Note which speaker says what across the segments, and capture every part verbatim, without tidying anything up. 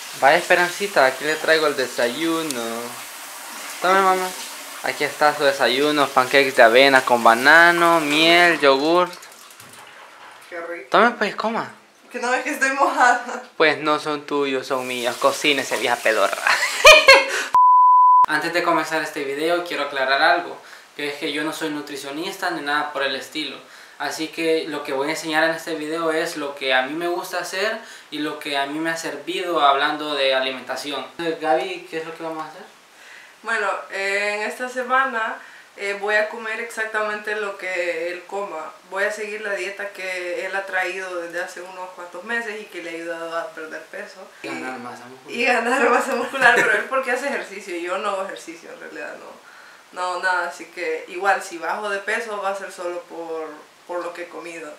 Speaker 1: Vaya Esperancita, aquí le traigo el desayuno. Tome, mamá. Aquí está su desayuno, pancakes de avena con banano, miel, yogur.
Speaker 2: Qué rico.
Speaker 1: Tome pues, coma.
Speaker 2: Que no ves que estoy mojada.
Speaker 1: Pues no son tuyos, son míos. Cocínese, vieja pedorra. Antes de comenzar este video quiero aclarar algo, que es que yo no soy nutricionista ni nada por el estilo. Así que lo que voy a enseñar en este video es lo que a mí me gusta hacer y lo que a mí me ha servido hablando de alimentación. Gaby, ¿qué es lo que vamos a hacer?
Speaker 2: Bueno, eh, en esta semana eh, voy a comer exactamente lo que él coma. Voy a seguir la dieta que él ha traído desde hace unos cuantos meses y que le ha ayudado a perder peso.
Speaker 1: Y ganar masa muscular.
Speaker 2: Y ganar masa muscular, pero él porque hace ejercicio y yo no hago ejercicio en realidad, no, no nada. Así que igual si bajo de peso va a ser solo por, por lo que he comido.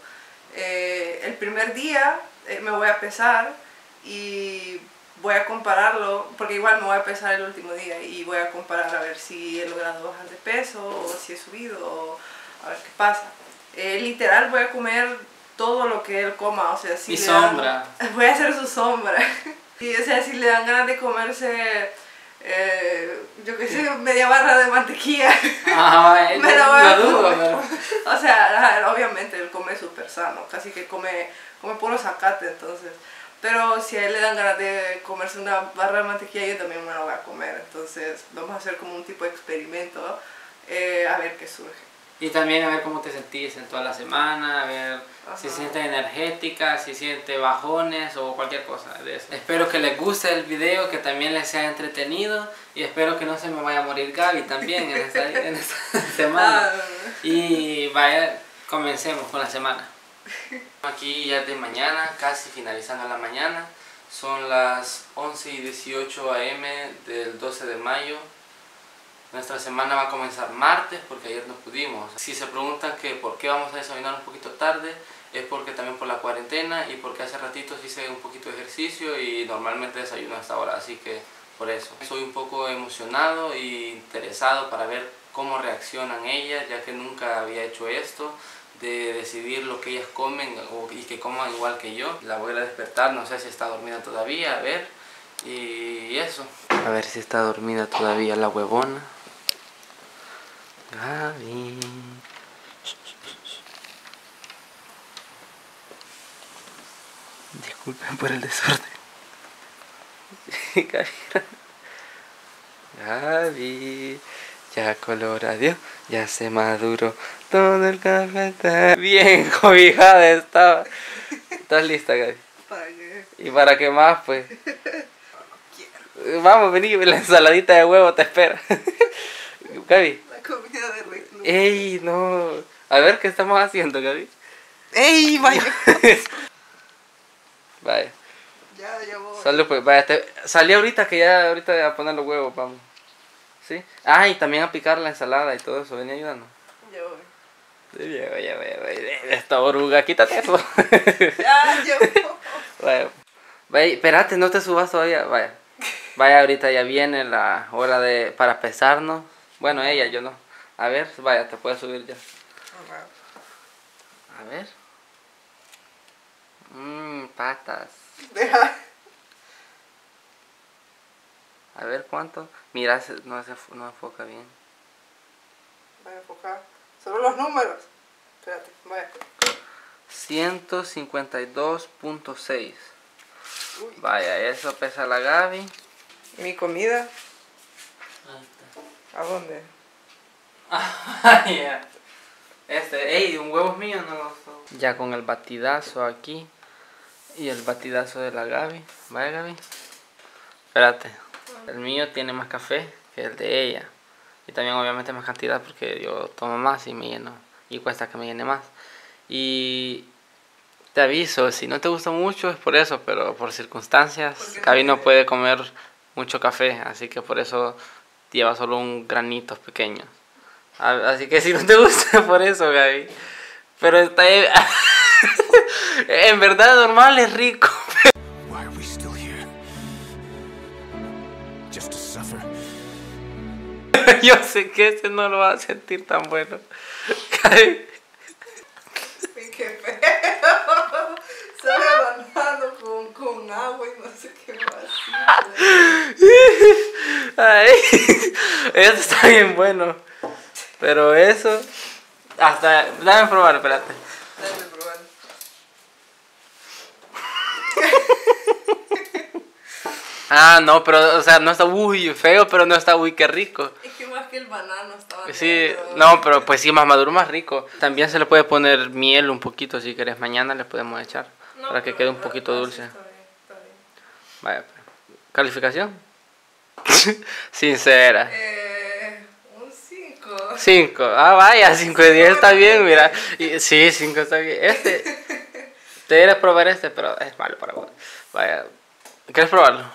Speaker 2: Eh, el primer día eh, me voy a pesar y voy a compararlo, porque igual me voy a pesar el último día y voy a comparar a ver si he logrado bajar de peso o si he subido o a ver qué pasa. Eh, literal voy a comer todo lo que él coma, o sea, si
Speaker 1: Mi
Speaker 2: le
Speaker 1: sombra.
Speaker 2: Dan, voy a hacer su sombra. Y o sea, si le dan ganas de comerse, eh, yo qué sé, media barra de mantequilla,
Speaker 1: Ah,
Speaker 2: me lo voy a
Speaker 1: lo dudo,
Speaker 2: comer.
Speaker 1: pero...
Speaker 2: O sea, obviamente él come súper sano, casi que come, come puro zacate, entonces. Pero si a él le dan ganas de comerse una barra de mantequilla, yo también me la voy a comer. Entonces vamos a hacer como un tipo de experimento, eh, a ver qué surge.
Speaker 1: Y también a ver cómo te sentís en toda la semana, a ver
Speaker 2: Ajá.
Speaker 1: si sientes energética, si sientes bajones o cualquier cosa de eso. Espero que les guste el video, que también les sea entretenido y espero que no se me vaya a morir Gaby también en esta, en esta semana.
Speaker 2: Ah,
Speaker 1: Y vaya, comencemos con la semana. Aquí ya es de mañana, casi finalizando la mañana. Son las once y dieciocho a eme del doce de mayo. Nuestra semana va a comenzar martes porque ayer no pudimos. Si se preguntan que por qué vamos a desayunar un poquito tarde, es porque también por la cuarentena y porque hace ratito hice un poquito de ejercicio y normalmente desayuno a esta hora, así que por eso. Soy un poco emocionado e interesado para ver cómo reaccionan ellas, ya que nunca había hecho esto, de decidir lo que ellas comen y que coman igual que yo. La voy a despertar, no sé si está dormida todavía, a ver, y eso. A ver si está dormida todavía la huevona. Gaby. Disculpen por el desorden. Gaby. Gaby. Ya coloradio, ya se maduró todo el café está bien cobijada estaba. ¿Estás lista, Gaby?
Speaker 2: ¿Para qué?
Speaker 1: ¿Y para qué más, pues? Vamos, vení, la ensaladita de huevo te espera. Gaby.
Speaker 2: La comida de recluso.
Speaker 1: Ey, no. A ver, ¿qué estamos haciendo, Gaby?
Speaker 2: ¡Ey, vaya!
Speaker 1: Vaya.
Speaker 2: Ya, ya voy.
Speaker 1: Salud, pues, vaya, te... salí ahorita que ya ahorita voy a poner los huevos, vamos. ¿Sí? Ah, y también a picar la ensalada y todo eso, vení ayudando.
Speaker 2: Ya voy.
Speaker 1: Sí, ya, ya, ya, ya, esta oruga, quítate eso.
Speaker 2: Ya, ya voy.
Speaker 1: Vaya. Vaya, espérate, no te subas todavía, vaya. Vaya, ahorita ya viene la hora de para pesarnos. Bueno, ella, yo no. A ver, vaya, te puedes subir ya. A ver. Mmm, patas.
Speaker 2: Deja.
Speaker 1: A ver cuánto. Mira, no se no enfoca bien.
Speaker 2: Voy a enfocar. Solo los números. Espérate, vaya.
Speaker 1: ciento cincuenta y dos punto seis.
Speaker 2: Uy.
Speaker 1: Vaya, eso pesa la Gaby.
Speaker 2: ¿Y mi comida?
Speaker 1: Ahí está.
Speaker 2: ¿A dónde?
Speaker 1: Ah, ya. Este, ey, un huevo es mío, no lo so. Ya con el batidazo aquí. Y el batidazo de la Gaby. Vaya, Gaby. Espérate. El mío tiene más café que el de ella. Y también obviamente más cantidad porque yo tomo más y me lleno. Y cuesta que me llene más. Y te aviso, si no te gusta mucho es por eso, pero por circunstancias, Gaby no puede comer mucho café, así que por eso lleva solo un granito pequeño. Así que si no te gusta por eso, Gaby. Pero está en verdad normal es rico.
Speaker 3: Why are we still here? Just to suffer.
Speaker 1: Yo sé que ese no lo va a sentir tan bueno. Gaby.
Speaker 2: ¡Qué feo! Sale banano con, con agua y no sé qué más.
Speaker 1: Ay, esto está bien bueno. Pero eso, hasta, dame probar, espérate.
Speaker 2: Dame probar.
Speaker 1: Ah, no, pero, o sea, no está uy feo, pero no está uy qué rico.
Speaker 2: Es que más que el banano estaba
Speaker 1: Sí,
Speaker 2: negro.
Speaker 1: no, pero pues sí, más maduro, más rico. También se le puede poner miel un poquito si querés. Mañana le podemos echar
Speaker 2: No,
Speaker 1: para que
Speaker 2: pero
Speaker 1: quede un
Speaker 2: la-
Speaker 1: poquito
Speaker 2: así
Speaker 1: dulce.
Speaker 2: Está bien, está bien.
Speaker 1: Vaya, pues. ¿Calificación? Sincera.
Speaker 2: Eh, un cinco.
Speaker 1: cinco. Ah, vaya, cinco de diez está bien, mira. Y, sí, cinco está bien. Este, te quieres probar este, pero es malo para vos. Vaya, ¿quieres probarlo?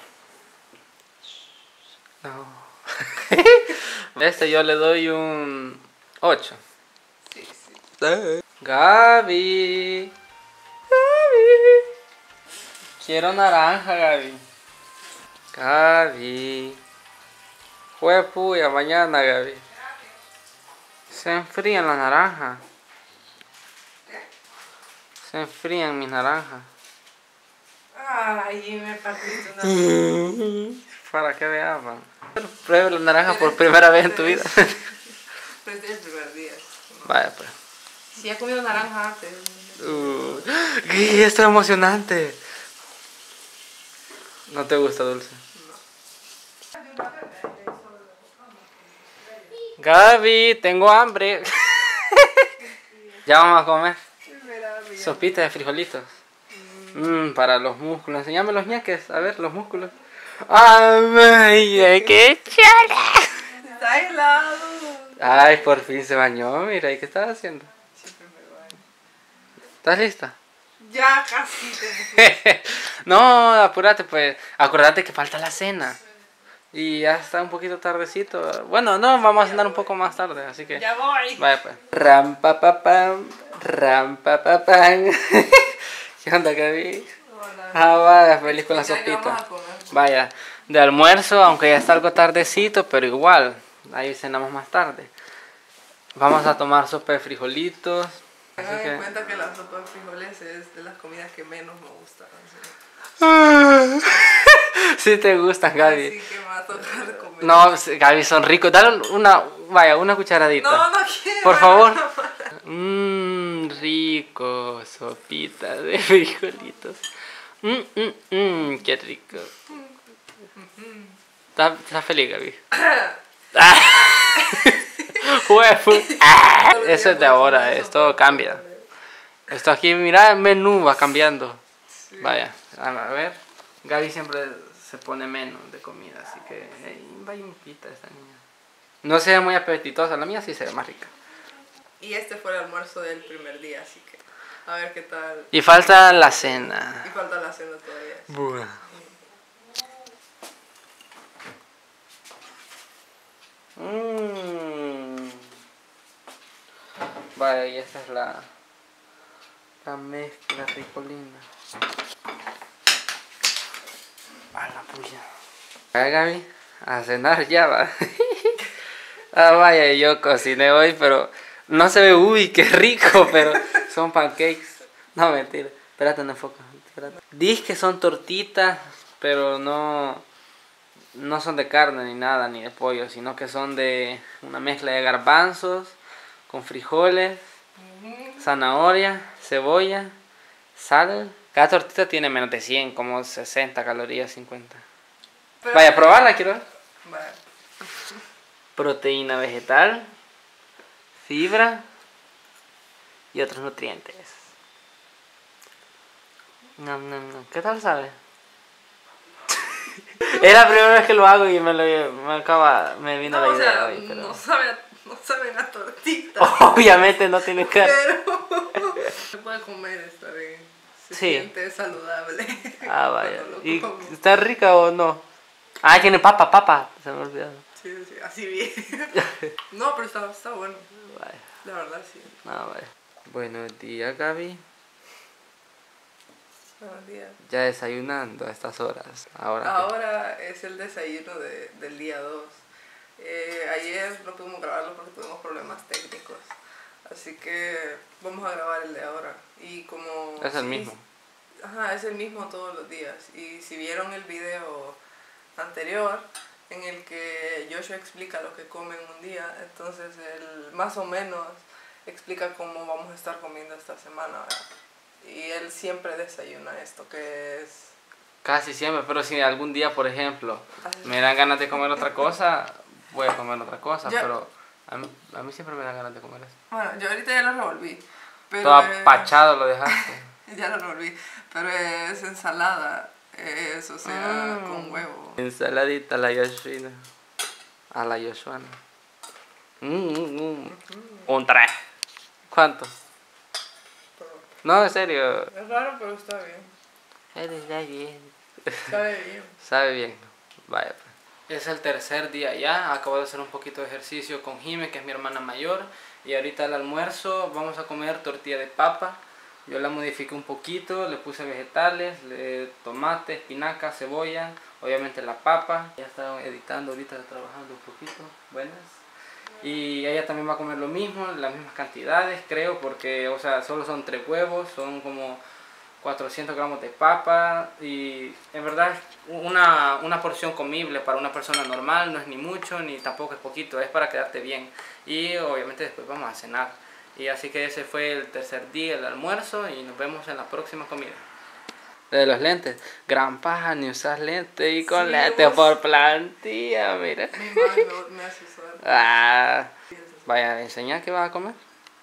Speaker 1: No. Este yo le doy un ocho.
Speaker 2: Sí, sí.
Speaker 1: Gaby. Gaby. Quiero naranja, Gaby. Gaby. Fue puya mañana, Gaby. Se enfrían las naranjas. Se enfrían mis naranjas.
Speaker 2: Ay, me partiste una.
Speaker 1: Para que vean. Pruebe la naranja por primera vez en tu vida.
Speaker 2: Pero este es el primer día.
Speaker 1: Vaya, pues.
Speaker 2: Si he comido naranja antes.
Speaker 1: Uh, ¿qué? Esto es emocionante. ¿No te gusta dulce? Gaby, tengo hambre. Ya vamos a comer. Sopita de frijolitos. Mm, para los músculos. Enséñame los ñaques. A ver, los músculos. ¡Ay, ay, qué chala!
Speaker 2: Está helado.
Speaker 1: Ay, por fin se bañó. Mira, ¿y qué estás haciendo?
Speaker 2: Siempre me baño.
Speaker 1: ¿Estás lista?
Speaker 2: Ya casi te
Speaker 1: No, apúrate, pues. Acuérdate que falta la cena. Y ya está un poquito tardecito. Bueno, no, vamos a cenar un poco más tarde, así que...
Speaker 2: Ya voy.
Speaker 1: Vaya, pues. Ram, pa, pa, pam. Ram, pa, pa, pam. ¿Qué onda, Gaby?
Speaker 2: Hola.
Speaker 1: Ah, vaya, feliz con la
Speaker 2: Ya que vamos
Speaker 1: sopita.
Speaker 2: a comer.
Speaker 1: Vaya, de almuerzo, aunque ya está algo tardecito, pero igual, ahí cenamos más tarde. Vamos a tomar sopa de frijolitos. Así
Speaker 2: Tengan en
Speaker 1: que...
Speaker 2: cuenta que la sopa de frijoles es de las comidas que menos me gustan.
Speaker 1: Sí te gustan, Gaby.
Speaker 2: Así que me va a tocar comer.
Speaker 1: No, Gaby, son ricos. Dale una, vaya, una cucharadita.
Speaker 2: No, no quiero.
Speaker 1: Por favor. Mmm, rico, sopita de frijolitos. Mmm, mmm, mmm, qué rico. ¿Estás, estás feliz, Gaby? Ah. Huevo. Ah. Eso es de ahora, esto cambia. Esto aquí, mira, el menú va cambiando. Vaya, a ver. Gaby siempre se pone menos de comida, así que hey, vaya un pita esta niña. No se ve muy apetitosa, la mía sí se ve más rica.
Speaker 2: Y este fue el almuerzo del primer día, así que a ver qué tal.
Speaker 1: Y falta la cena.
Speaker 2: Y falta la cena todavía.
Speaker 1: Buah. Mm. Vaya, y esta es la, la mezcla ricolina. A la puya. Vaya, Gaby, a cenar ya va. Ah, vaya, yo cociné hoy, pero no se ve, uy, qué rico, pero son pancakes. No, mentira. Espérate, no enfoca. Dice que son tortitas, pero no, no son de carne ni nada, ni de pollo, sino que son de una mezcla de garbanzos con frijoles, zanahoria, cebolla, sal. Cada tortita tiene menos de cien, como sesenta calorías, cincuenta.
Speaker 2: Pero-
Speaker 1: Vaya, a probarla, quiero ver.
Speaker 2: Vale.
Speaker 1: Proteína vegetal, fibra y otros nutrientes. No, no, no. ¿Qué tal sabe? Es la primera vez que lo hago y me, lo, me acaba, me vino
Speaker 2: No,
Speaker 1: la
Speaker 2: o
Speaker 1: idea
Speaker 2: sea,
Speaker 1: hoy, pero...
Speaker 2: no sabe, a- no sabe a tortita.
Speaker 1: Obviamente no tiene que...
Speaker 2: Pero se puede comer, está bien. Se
Speaker 1: Sí.
Speaker 2: siente saludable.
Speaker 1: Ah, vaya.
Speaker 2: cuando lo
Speaker 1: ¿Y
Speaker 2: como.
Speaker 1: está rica o no? Ah, tiene papa, papa. Se me olvidó.
Speaker 2: Sí, sí, así bien. No, pero está, está bueno.
Speaker 1: Vaya.
Speaker 2: La verdad, sí.
Speaker 1: No, vaya. Buenos días, Gaby.
Speaker 2: Buenos días.
Speaker 1: Ya desayunando a estas horas. Ahora. que-
Speaker 2: Ahora es el desayuno de, del día dos. Eh, ayer no pudimos grabarlo porque tuvimos problemas técnicos. Así que vamos a grabar el de ahora. Y como...
Speaker 1: Es el
Speaker 2: sí,
Speaker 1: mismo.
Speaker 2: Ajá, es el mismo todos los días. Y si vieron el video anterior en el que Joshua explica lo que come en un día, entonces él más o menos explica cómo vamos a estar comiendo esta semana, ¿verdad? Y él siempre desayuna esto, que es...
Speaker 1: Casi siempre, pero si algún día, por ejemplo,
Speaker 2: Así.
Speaker 1: me dan ganas de comer otra cosa, voy a comer otra cosa,
Speaker 2: Yo-
Speaker 1: pero a mí, a mí siempre me dan ganas de comer eso.
Speaker 2: Bueno, yo ahorita ya lo revolví, pero...
Speaker 1: Todo
Speaker 2: eh,
Speaker 1: apachado lo dejaste.
Speaker 2: ya lo revolví, pero es ensalada, es, o sea,
Speaker 1: Mm.
Speaker 2: con huevo.
Speaker 1: Ensaladita a la Yoshina. A la Yoshuana. Mm, mm, mm. Un tres. ¿Cuánto? No, en serio.
Speaker 2: Es raro, pero está bien.
Speaker 1: Está bien.
Speaker 2: Sabe bien.
Speaker 1: Sabe bien. Vaya. Es el tercer día ya. Acabo de hacer un poquito de ejercicio con Jime, que es mi hermana mayor. Y ahorita al almuerzo vamos a comer tortilla de papa. Yo la modifiqué un poquito, le puse vegetales, le, tomate, espinaca, cebolla, obviamente la papa. Ya está editando ahorita, trabajando un poquito. Buenas. Y ella también va a comer lo mismo, las mismas cantidades, creo, porque, o sea, solo son tres huevos, son como cuatrocientos gramos de papa. Y en verdad, una, una porción comible para una persona normal, no es ni mucho, ni tampoco es poquito, es para quedarte bien. Y obviamente después vamos a cenar. Y así que ese fue el tercer día, el almuerzo, y nos vemos en la próxima comida. De los lentes. Gran paja, ni usas lentes y con
Speaker 2: Sí,
Speaker 1: lentes
Speaker 2: vos-
Speaker 1: por plantilla, mira.
Speaker 2: Mi madre me, me hace usar.
Speaker 1: Ah, vaya, enseña qué vas a comer.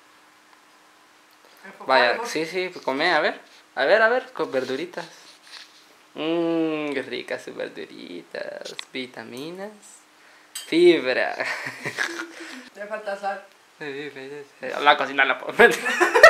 Speaker 2: Enfocado,
Speaker 1: Vaya,
Speaker 2: por-
Speaker 1: sí, sí, come, a ver. A ver, a ver, con verduritas. Mmm, qué ricas sus verduritas. Vitaminas. Fibra.
Speaker 2: Le falta sal.
Speaker 1: La cocina la puedo meter.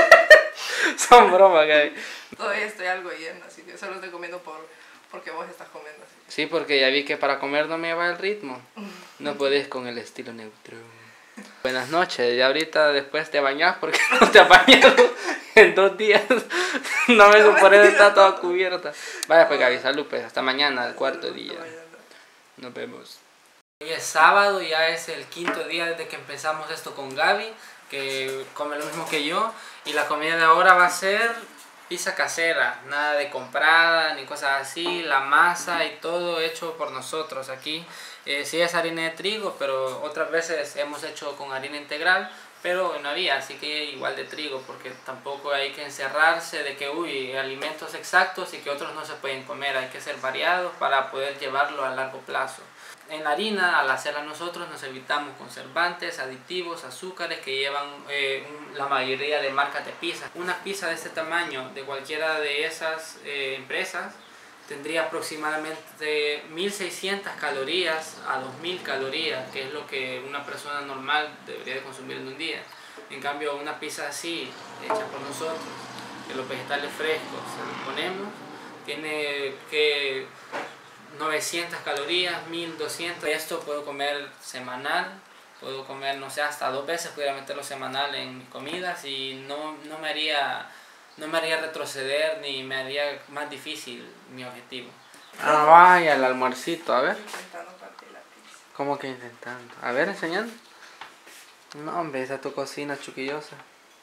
Speaker 1: Son bromas que hay.
Speaker 2: Todavía estoy algo llena, así que solo estoy comiendo por, porque vos estás comiendo así.
Speaker 1: Sí, porque ya vi que para comer no me lleva el ritmo. No puedes con el estilo neutro. Buenas noches, ya ahorita después te bañas porque no te has bañado en dos días. No me
Speaker 2: No,
Speaker 1: supone que
Speaker 2: mentira.
Speaker 1: está toda cubierta. Vaya pues Gaby, salud pues, hasta mañana, el cuarto día. Nos vemos. Hoy es sábado, ya es el quinto día desde que empezamos esto con Gaby, que come lo mismo que yo. Y la comida de ahora va a ser pizza casera, nada de comprada ni cosas así. La masa y todo hecho por nosotros aquí. Eh, sí es harina de trigo, pero otras veces hemos hecho con harina integral, pero no había, así que igual de trigo, porque tampoco hay que encerrarse de que, uy, alimentos exactos y que otros no se pueden comer. Hay que ser variados para poder llevarlo a largo plazo. En la harina, al hacerla nosotros, nos evitamos conservantes, aditivos, azúcares que llevan eh, un, la mayoría de marcas de pizza. Una pizza de este tamaño, de cualquiera de esas eh, empresas, tendría aproximadamente mil seiscientas calorías a dos mil calorías, que es lo que una persona normal debería de consumir en un día. En cambio, una pizza así, hecha por nosotros, que los vegetales frescos se los ponemos, tiene que novecientas calorías, mil doscientas. Esto puedo comer semanal, puedo comer, no sé, hasta dos veces pudiera meterlo semanal en mis comidas y no, no me haría... No me haría retroceder ni me haría más difícil mi objetivo. Ah, vaya, el almuercito, a ver.
Speaker 2: Intentando partir la pizza.
Speaker 1: ¿Cómo que intentando? A ver, enseñando. No, hombre, esa es tu cocina chuquillosa.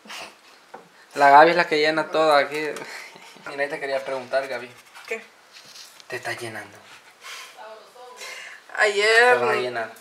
Speaker 1: La Gaby es la que llena todo aquí. Mira, ahí te quería preguntar, Gaby.
Speaker 2: ¿Qué?
Speaker 1: ¿Te estás llenando?
Speaker 2: Ayer...
Speaker 1: ¿Te vas a llenar?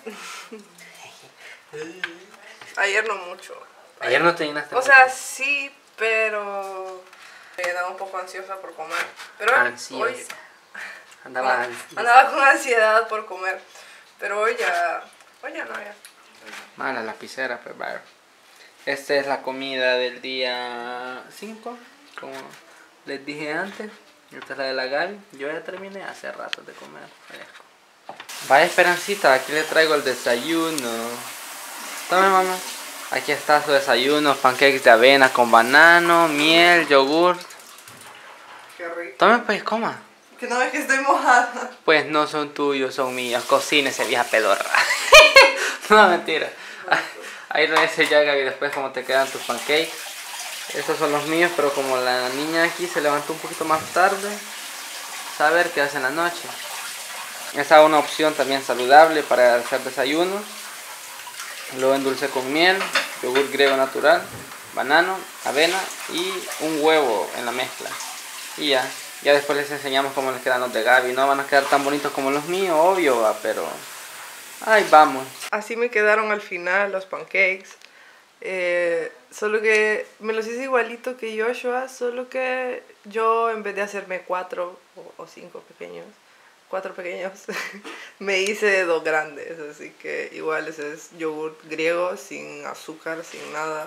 Speaker 2: Ayer no mucho.
Speaker 1: Ayer no te llenaste.
Speaker 2: O sea, sí, pero... Me quedaba un poco ansiosa por comer. Pero
Speaker 1: Ansiosa.
Speaker 2: hoy...
Speaker 1: Andaba
Speaker 2: Ah,
Speaker 1: ansiosa.
Speaker 2: andaba con ansiedad por comer. Pero hoy ya... Hoy ya no, ya.
Speaker 1: Mala lapicera, pues vaya. Esta es la comida del día cinco, como les dije antes. Esta es la de la Gaby. Yo ya terminé hace rato de comer fresco. Vaya Esperancita, aquí le traigo el desayuno. Tome, mamá. Aquí está su desayuno, pancakes de avena con banano, miel, yogur.
Speaker 2: Qué rico.
Speaker 1: Tome pues, coma.
Speaker 2: Que no ves que estoy mojada.
Speaker 1: Pues no son tuyos, son míos. Cocínese, vieja pedorra. No, mentira. Ahí lo dice ya, Gaby, después cómo te quedan tus pancakes. Estos son los míos, pero como la niña aquí se levantó un poquito más tarde, saber qué hace en la noche. Esa es una opción también saludable para hacer desayuno. Lo endulcé con miel, yogur griego natural, banano, avena y un huevo en la mezcla. Y ya. Ya después les enseñamos cómo les quedan los de Gaby. No van a quedar tan bonitos como los míos, obvio, va, pero ahí vamos.
Speaker 2: Así me quedaron al final los pancakes. Eh, solo que me los hice igualito que Joshua, solo que yo en vez de hacerme cuatro o, o cinco pequeños, cuatro pequeños, me hice dos grandes. Así que igual ese es yogur griego, sin azúcar, sin nada.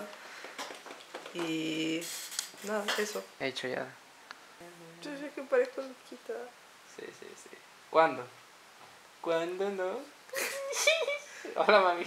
Speaker 2: Y nada, eso.
Speaker 1: Hecho ya.
Speaker 2: Yo sé que parezco loquita.
Speaker 1: Sí, sí, sí. ¿Cuándo? ¿Cuándo no? Hola, mami.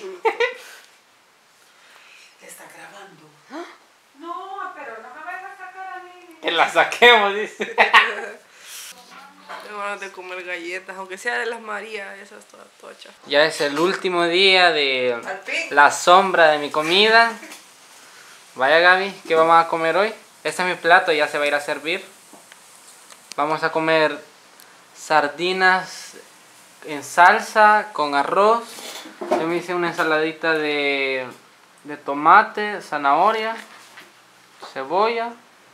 Speaker 2: ¿Te está grabando? No, pero no me vayas a sacar a mí.
Speaker 1: Que la saquemos, dice.
Speaker 2: Tengo ganas de comer galletas, aunque sea de las Marías, esas todas tochas.
Speaker 1: Ya es el último día de
Speaker 2: Al fin.
Speaker 1: la sombra de mi comida. Vaya, Gaby, ¿qué vamos a comer hoy? Este es mi plato, ya se va a ir a servir. Vamos a comer sardinas en salsa con arroz. Yo me hice una ensaladita de, de tomate, zanahoria, cebolla.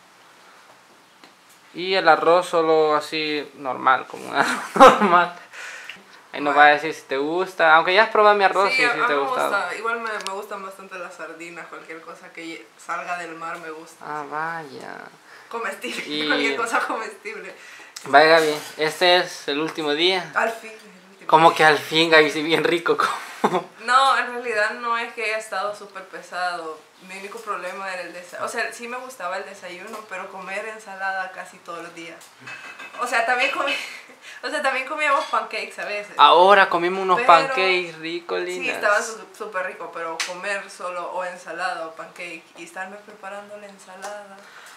Speaker 1: Y el arroz solo así normal, como un arroz normal. Ahí nos va a decir si te gusta. Aunque ya has probado mi arroz,
Speaker 2: Sí,
Speaker 1: sí,
Speaker 2: a,
Speaker 1: sí
Speaker 2: a
Speaker 1: te
Speaker 2: mí me
Speaker 1: gusta.
Speaker 2: gusta. Igual me, me gustan bastante las sardinas, cualquier cosa que salga del mar me gusta.
Speaker 1: Ah, vaya.
Speaker 2: Comestible,
Speaker 1: Y-
Speaker 2: cualquier cosa comestible.
Speaker 1: Vaya, Gaby, este es el último día.
Speaker 2: Al fin. es el último
Speaker 1: Como
Speaker 2: día.
Speaker 1: que al fin, Gaby, sí, bien rico. Como...
Speaker 2: No, en realidad no es que haya estado súper pesado. Mi único problema era el desayuno. O sea, sí me gustaba el desayuno, pero comer ensalada casi todos los días. O sea, también comí, o sea, también comíamos pancakes a veces.
Speaker 1: Ahora comimos unos
Speaker 2: Pero-
Speaker 1: pancakes ricos,
Speaker 2: Sí,
Speaker 1: lindas.
Speaker 2: estaba su- súper rico, pero comer solo o ensalada o pancake y estarme preparando la ensalada.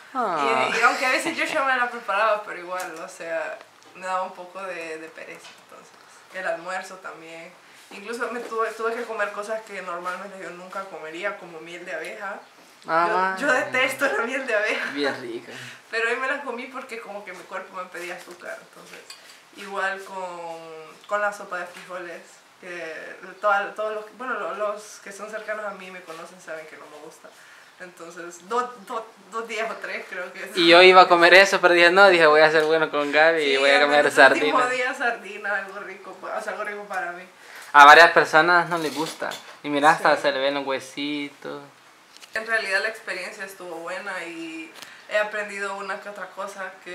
Speaker 1: Ah.
Speaker 2: Y, y aunque a veces yo ya me la preparaba, pero igual, o sea, me daba un poco de, de pereza. Entonces, el almuerzo también. Incluso me tuve, tuve que comer cosas que normalmente yo nunca comería, como miel de abeja.
Speaker 1: Ah,
Speaker 2: yo, yo
Speaker 1: vaya.
Speaker 2: detesto la miel de abeja.
Speaker 1: Bien rica.
Speaker 2: Pero hoy me las comí porque como que mi cuerpo me pedía azúcar. Entonces, igual con, con la sopa de frijoles. Que toda- todos los, bueno, lo- los que son cercanos a mí me conocen saben que no me gusta. Entonces, do- do- dos días o tres creo que es.
Speaker 1: Y yo iba a comer eso, pero dije, no, dije, voy a ser bueno con Gaby y
Speaker 2: Sí,
Speaker 1: voy a comer
Speaker 2: el último
Speaker 1: sardinas.
Speaker 2: día sardina, algo rico, pa- o sea, algo rico para mí.
Speaker 1: A varias personas no les gusta. Y mira, hasta
Speaker 2: Sí.
Speaker 1: se le ven los huesitos.
Speaker 2: En realidad la experiencia estuvo buena y he aprendido una que otra cosa que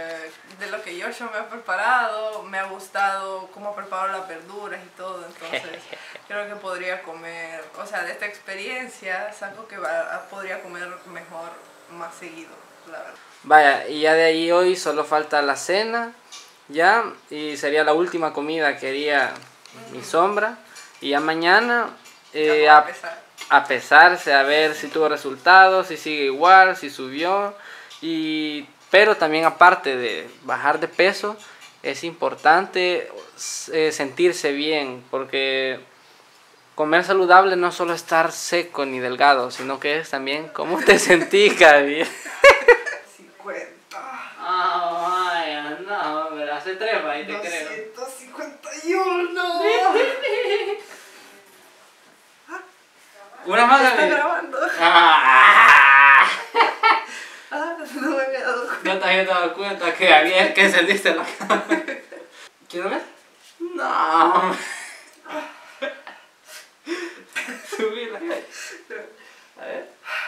Speaker 2: de lo que Joshua me ha preparado, me ha gustado cómo preparo las verduras y todo, entonces creo que podría comer, o sea, de esta experiencia saco que va- podría comer mejor más seguido, la verdad.
Speaker 1: Vaya, y ya de ahí hoy solo falta la cena, ya, y sería la última comida que haría mi sombra. Y ya mañana eh,
Speaker 2: Ya
Speaker 1: a,
Speaker 2: voy a empezar.
Speaker 1: a pesarse, a ver si tuvo resultados, si sigue igual, si subió. Y, pero también aparte de bajar de peso, es importante eh, sentirse bien, porque comer saludable no es solo estar seco ni delgado, sino que es también cómo te sentís, Gaby.
Speaker 2: cincuenta.
Speaker 1: Ah, vaya, no, pero hace tres, ahí te creo.
Speaker 2: doscientos cincuenta y uno.
Speaker 1: Una más,
Speaker 2: ¿Está
Speaker 1: Gaby.
Speaker 2: grabando?
Speaker 1: Ah,
Speaker 2: Ah, no me había dado cuenta.
Speaker 1: no te había dado cuenta que había que encendiste la cámara. ¿Quieres ver? No. Subirla. A ver.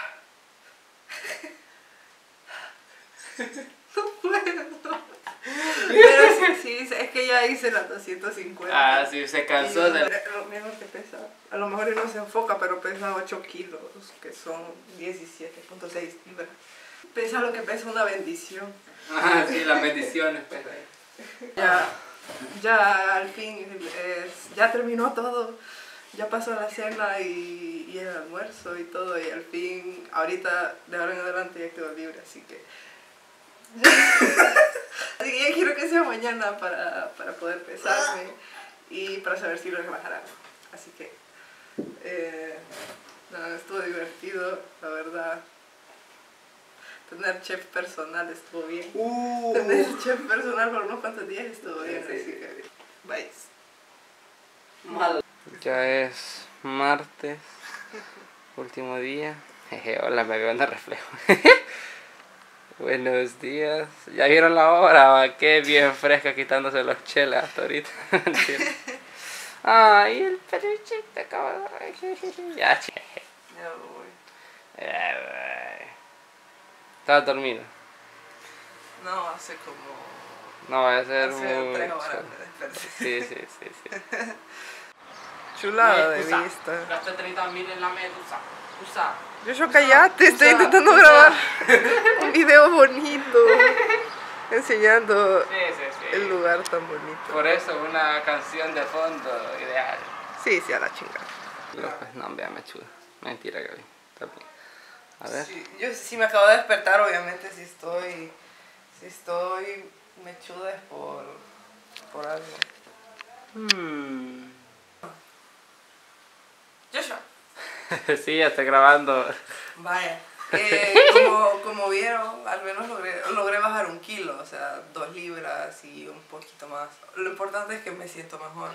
Speaker 2: No puedo. Pero sí, sí, es que ya hice las doscientos cincuenta.
Speaker 1: Ah, sí, se
Speaker 2: Y
Speaker 1: cansó de...
Speaker 2: Lo mismo que pesa. A lo mejor no se enfoca, pero pesa ocho kilos, que son diecisiete punto seis libras. Pesa lo que pesa una bendición.
Speaker 1: Ah, sí, las bendiciones, pues.
Speaker 2: Ya, ya al fin, es, ya terminó todo. Ya pasó la cena y, y el almuerzo y todo. Y al fin, ahorita, de ahora en adelante, ya quedo libre, así que... Así que ya quiero que sea mañana para, para poder pesarme y para saber si logro bajar algo. Así que, eh, no, estuvo divertido, la verdad. Tener chef personal estuvo bien.
Speaker 1: Uh.
Speaker 2: Tener chef personal por unos cuantos días estuvo bien,
Speaker 1: Sí, sí.
Speaker 2: así que, vais.
Speaker 1: Mal. Ya es martes, último día. Jeje, hola, me veo en el reflejo. Buenos días. ¿Ya vieron la hora? ¿Va? Qué bien fresca quitándose los chelas hasta ahorita. Ay, el peluchito acaba de... Ya, che.
Speaker 2: Ya voy.
Speaker 1: ¿Estás dormido?
Speaker 2: No, hace como...
Speaker 1: No, va a ser
Speaker 2: hace
Speaker 1: mucho.
Speaker 2: tres horas me desperté.
Speaker 1: Sí, sí, sí, sí.
Speaker 2: Chulada de
Speaker 1: Usa.
Speaker 2: vista.
Speaker 1: Gasté treinta mil en la medusa. Usa.
Speaker 2: Yo, yo callate, estoy
Speaker 1: usa,
Speaker 2: intentando
Speaker 1: usa.
Speaker 2: grabar un video bonito. Enseñando
Speaker 1: Sí, sí, sí.
Speaker 2: el lugar tan bonito.
Speaker 1: Por eso una canción de fondo ideal.
Speaker 2: Sí, sí, a la chingada.
Speaker 1: Pues no, vea, me chuda. Mentira, Gaby. Está bien. A ver.
Speaker 2: Sí, yo si me acabo de despertar, obviamente si estoy, si estoy mechuda es por, por algo.
Speaker 1: Hmm.
Speaker 2: Joshua.
Speaker 1: Sí, ya estoy grabando.
Speaker 2: Vaya. Eh, como, como vieron, al menos logré, logré bajar un kilo, o sea, dos libras y un poquito más. Lo importante es que me siento mejor.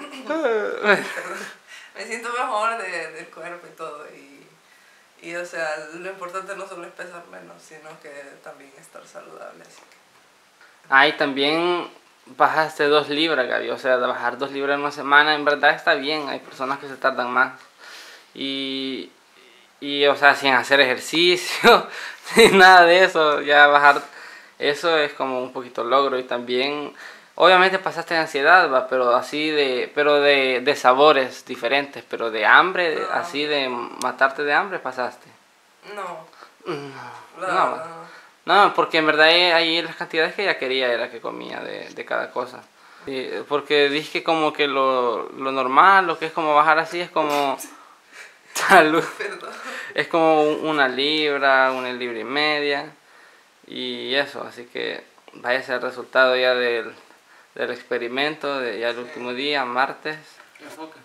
Speaker 2: Me siento mejor de, del cuerpo y todo. Y, y, o sea, lo importante no solo es pesar menos, sino que también estar saludable. Así que.
Speaker 1: Ahí también bajaste dos libras, Gaby. O sea, de bajar dos libras en una semana, en verdad está bien. Hay personas que se tardan más. Y, y o sea, sin hacer ejercicio, sin nada de eso, ya bajar, eso es como un poquito logro. Y también, obviamente pasaste ansiedad, ¿va? Pero así de, pero de, de sabores diferentes, pero de hambre,
Speaker 2: No.
Speaker 1: así de matarte de hambre pasaste.
Speaker 2: No.
Speaker 1: No,
Speaker 2: La-
Speaker 1: no, va. No, porque en verdad ahí- ahí las cantidades que ella quería era que comía de, de cada cosa. Sí, porque dije como que lo, lo normal, lo que es como bajar así es como... Salud.
Speaker 2: Perdón.
Speaker 1: Es como una libra, una libra y media. Y eso, así que vaya a ser el resultado ya del, del experimento, de ya el último día, martes. Enfoca.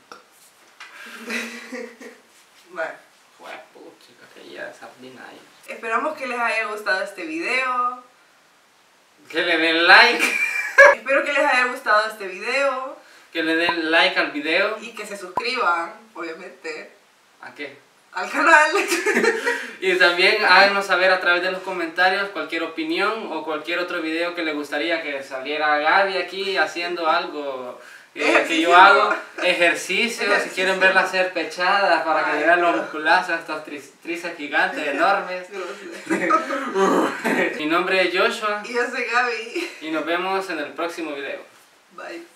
Speaker 2: Vale.
Speaker 1: Fue puchica, que ya sardina ahí.
Speaker 2: Esperamos que les haya gustado este video.
Speaker 1: Que le den like.
Speaker 2: Espero que les haya gustado este video.
Speaker 1: Que le den like al video.
Speaker 2: Y que se suscriban, obviamente,
Speaker 1: ¿A qué?
Speaker 2: al canal.
Speaker 1: Y también háganos saber a través de los comentarios cualquier opinión o cualquier otro video que les gustaría que saliera Gaby aquí haciendo algo eh, que yo hago. Ejercicio, si quieren verla hacer pechadas para que le vean los musculazos, estos tri tríceps gigantes, enormes. Mi nombre es Joshua
Speaker 2: Y yo soy Gaby.
Speaker 1: y nos vemos en el próximo video.
Speaker 2: Bye.